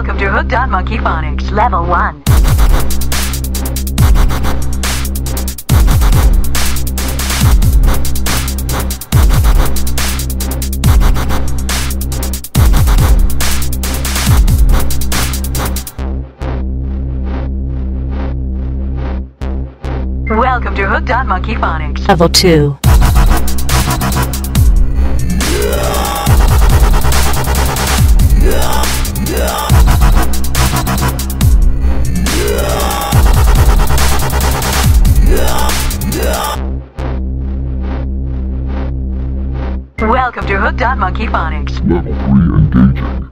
Welcome to Hooked on Monkey Phonics, Level 1. Welcome to Hooked on Monkey Phonics, Level 2. Welcome to Hooked on Monkey Phonics. Level 3 engaging.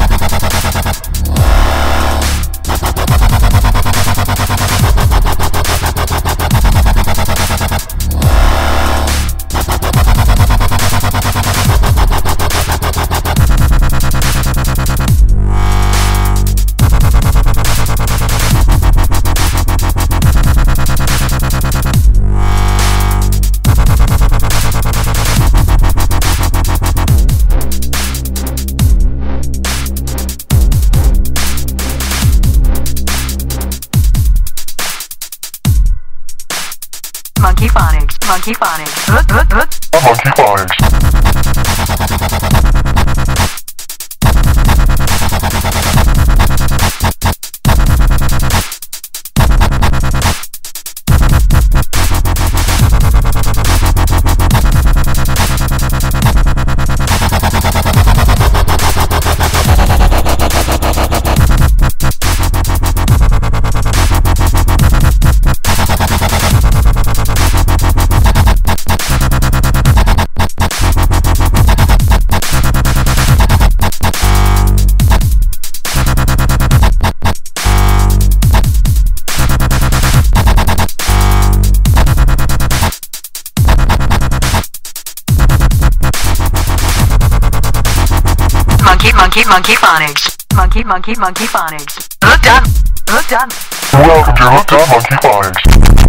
Monkey Phonics, Monkey Phonics, hook. Monkey Phonics. Monkey Phonics. Monkey Phonics. Hooked on. Welcome to Hooked on Monkey Phonics.